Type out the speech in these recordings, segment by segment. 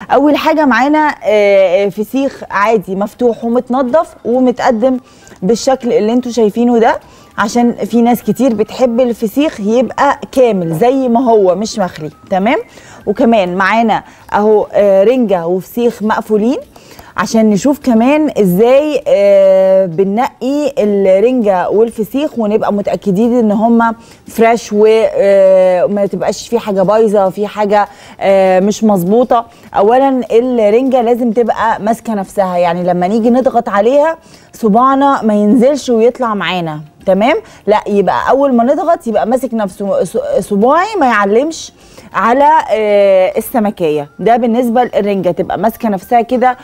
اول حاجه معانا فسيخ عادي مفتوح ومتنضف ومتقدم بالشكل اللي انتوا شايفينه ده، عشان في ناس كتير بتحب الفسيخ يبقى كامل زي ما هو مش مخلي. تمام. وكمان معانا اهو رنجه وفسيخ مقفولين، عشان نشوف كمان ازاي بننقي الرنجه والفسيخ ونبقى متاكدين ان هما فريش وما تبقاش في حاجه بايظه، في حاجه مش مظبوطه. اولا الرنجه لازم تبقى ماسكه نفسها، يعني لما نيجي نضغط عليها صباعنا ما ينزلش ويطلع معانا. تمام. لا، يبقى اول ما نضغط يبقى ماسك نفسه، صباعي ما يعلمش على السمكيه. ده بالنسبه للرنجه، تبقى ماسكه نفسها كده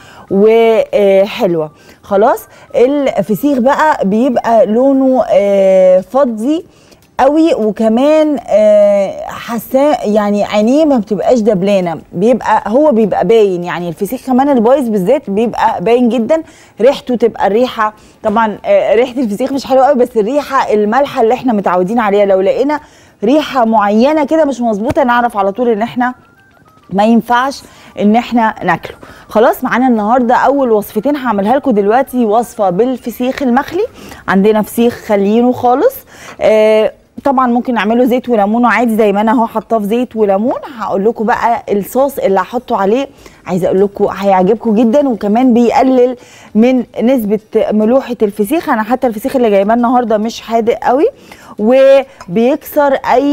وحلوه. خلاص. الفسيخ بقى بيبقى لونه فضي قوي، وكمان حساه يعني عينيه ما بتبقاش دبلانه، بيبقى باين. يعني الفسيخ كمان البايظ بالذات بيبقى باين جدا. ريحته تبقى الريحه طبعا ريحه الفسيخ مش حلوه قوي، بس الريحه المالحه اللي احنا متعودين عليها، لو لقينا ريحه معينه كده مش مظبوطه نعرف على طول ان احنا ما ينفعش ان احنا ناكله. خلاص. معانا النهارده اول وصفتين هعملها لكم دلوقتي، وصفه بالفسيخ المخلي. عندنا فسيخ خليينه خالص، طبعا ممكن نعمله زيت وليمونه عادي زي ما انا اهو حاطاه في زيت وليمون. هقول لكم بقى الصوص اللي هحطه عليه، عايزه اقول لكم هيعجبكم جدا، وكمان بيقلل من نسبه ملوحه الفسيخ. انا حتى الفسيخ اللي جايباه النهارده مش حادق قوي، وبيكسر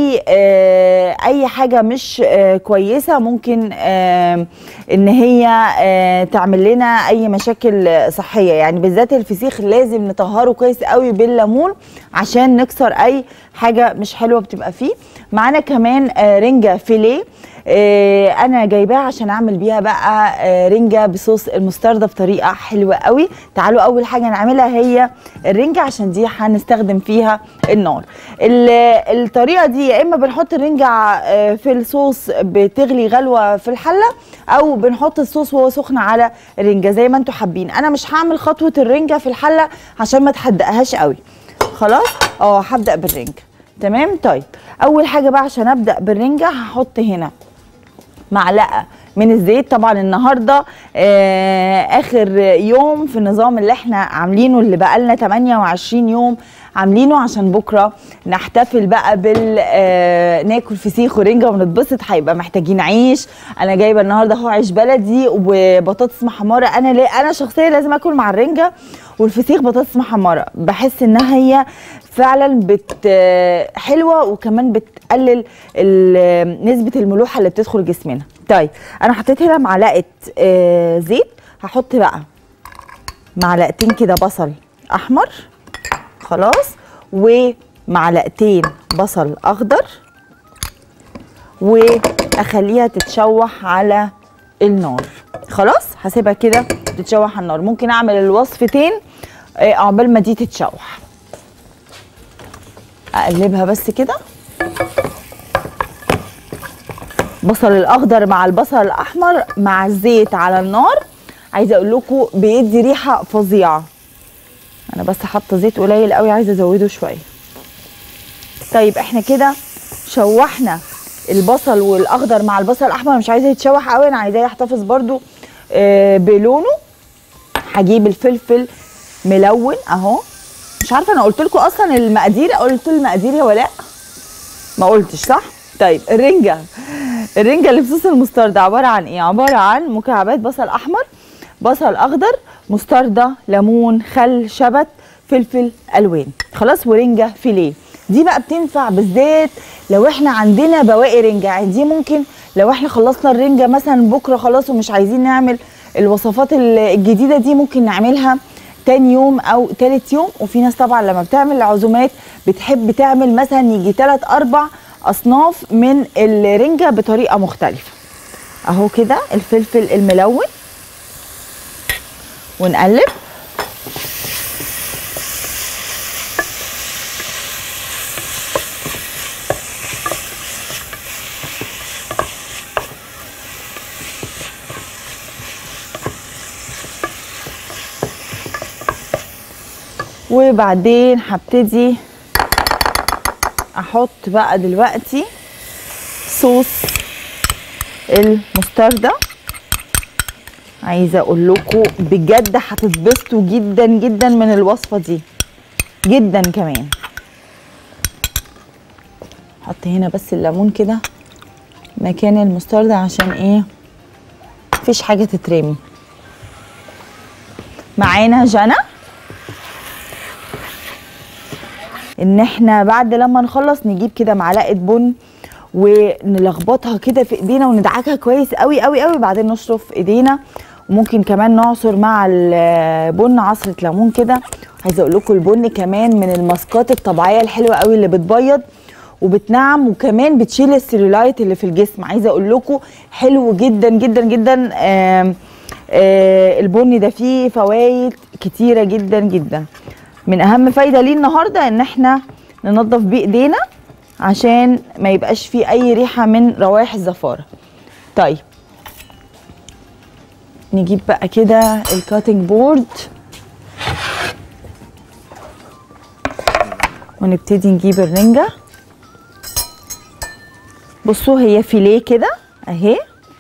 اي حاجه مش كويسه ممكن ان هي تعمل لنا اي مشاكل صحيه. يعني بالذات الفسيخ لازم نطهره كويس قوي بالليمون عشان نكسر اي حاجه مش حلوه بتبقى فيه. معانا كمان رنجه فيليه، انا جايباها عشان اعمل بيها بقى رنجه بصوص المستردة بطريقه حلوه قوي. تعالوا اول حاجه نعملها هي الرنجه، عشان دي هنستخدم فيها النار. الطريقه دي يا اما بنحط الرنجه في الصوص بتغلي غلوه في الحله، او بنحط الصوص وهو سخن على الرنجه زي ما انتوا حابين. انا مش هعمل خطوه الرنجه في الحله عشان ما تحدقهاش قوي. خلاص. هبدا بالرنجه. تمام. طيب اول حاجه بقى عشان ابدا بالرنجه هحط هنا معلقه من الزيت. طبعا النهارده اخر يوم في النظام اللي احنا عاملينه، اللي بقالنا 28 يوم عاملينه، عشان بكره نحتفل بقى ناكل فسيخ ورنجه ونتبسط. هيبقى محتاجين عيش. انا جايبه النهارده اهو عيش بلدي وبطاطس محمره. انا شخصيا لازم اكل مع الرنجه والفسيخ بطاطس محمره، بحس انها هي فعلا حلوه، وكمان بتقلل نسبه الملوحه اللي بتدخل جسمنا. طيب انا حطيت هنا معلقه زيت. هحط بقى معلقتين كده بصل احمر. خلاص. ومعلقتين بصل اخضر، واخليها تتشوح على النار. خلاص. هسيبها كده تتشوح على النار. ممكن اعمل الوصفتين عقبال ما دي تتشوح. اقلبها بس كده، بصل الاخضر مع البصل الاحمر مع الزيت على النار. عايزه اقول لكم بيدي ريحه فظيعه. انا بس حاطه زيت قليل قوي، عايزه ازوده شويه. طيب احنا كده شوحنا البصل والاخضر مع البصل الاحمر. مش عايزه يتشوح قوي، انا عايزاه يحتفظ برده بلونه. هجيب الفلفل ملون اهو. مش عارفه انا قلت لكم اصلا المقادير، قلت المقادير يا ولاء؟ ما قلتش صح؟ طيب الرنجه اللي بصوص المستردة عباره عن ايه؟ عباره عن مكعبات بصل احمر، بصل اخضر، مستردة، ليمون، خل، شبت، فلفل الوان. خلاص. ورنجه فيليه. دي بقى بتنفع بالذات لو احنا عندنا بواقي رنجه. يعني دي ممكن لو احنا خلصنا الرنجه مثلا بكره خلاص ومش عايزين نعمل الوصفات الجديده دي، ممكن نعملها تاني يوم او تالت يوم. وفي ناس طبعا لما بتعمل العزومات بتحب تعمل مثلا يجي 3-4 اصناف من الرنجه بطريقه مختلفه. اهو كده الفلفل الملون، ونقلب. وبعدين هبتدي احط بقى دلوقتي صوص المستردة. عايزه اقول لكم بجد هتتبسطوا جدا جدا من الوصفه دي جدا كمان. حط هنا بس الليمون كده مكان المستردة عشان ايه مفيش حاجه تترمي. معانا جنى ان احنا بعد لما نخلص نجيب كده معلقه بن ونلخبطها كده في ايدينا وندعكها كويس قوي قوي قوي، بعدين نشرف ايدينا. وممكن كمان نعصر مع البن عصره ليمون كده. عايزه اقول لكم البن كمان من الماسكات الطبيعيه الحلوه قوي اللي بتبيض وبتنعم وكمان بتشيل السيلولايت اللي في الجسم. عايزه اقول لكم حلو جدا جدا جدا. البن ده فيه فوائد كتيره جدا جدا. من اهم فايده ليه النهارده ان احنا ننظف بيه ايدينا عشان ما يبقاش فيه اي ريحه من روائح الزفاره. طيب نجيب بقى كده الكاتنج بورد ونبتدي نجيب الرنجه. بصوا هي فيليه كده اهي،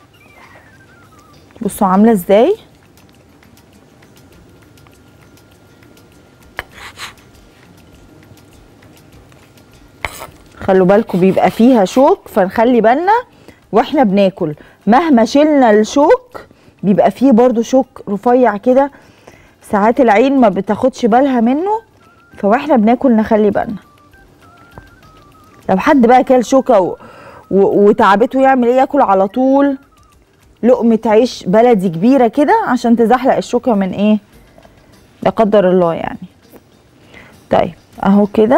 بصوا عامله ازاي. خلوا بالكم بيبقى فيها شوك فنخلي بالنا واحنا بناكل. مهما شلنا الشوك بيبقى فيه برضو شوك رفيع كده، ساعات العين ما بتاخدش بالها منه، فواحنا بناكل نخلي بالنا. لو حد بقى كل شوكه وتعبته يعمل ايه؟ ياكل على طول لقمه عيش بلدي كبيره كده عشان تزحلق الشوكه من ايه لا قدر الله يعني. طيب اهو كده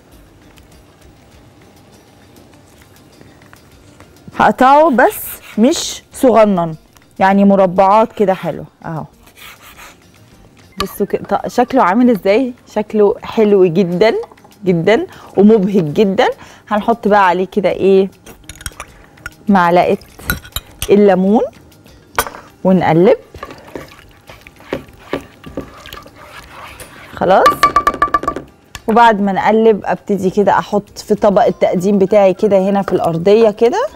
هقطعه بس مش صغنن، يعني مربعات كده حلو اهو. بصوا كده شكله عامل ازاي، شكله حلو جدا جدا ومبهج جدا. هنحط بقى عليه كده ايه معلقه الليمون ونقلب. خلاص، وبعد ما نقلب ابتدي كده احط في طبق التقديم بتاعي كده هنا في الارضيه كده،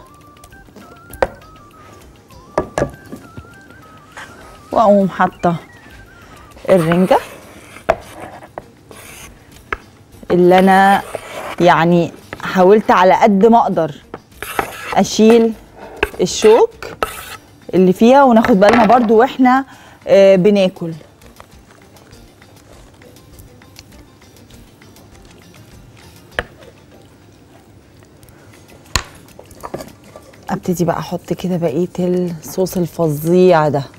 واقوم حاطه الرنجه اللي انا يعني حاولت على قد ما اقدر اشيل الشوك اللي فيها، وناخد بالنا برضو واحنا بناكل. ابتدي بقى احط كده بقيه الصوص الفظيع ده.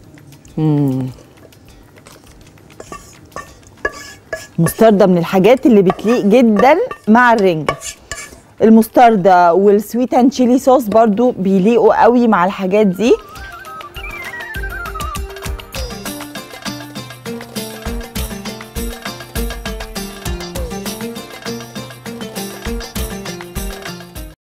مستردة من الحاجات اللي بتليق جدا مع الرنجة. المستردة والسويت اند تشيلي صوص برضو بيليقوا قوي مع الحاجات دي.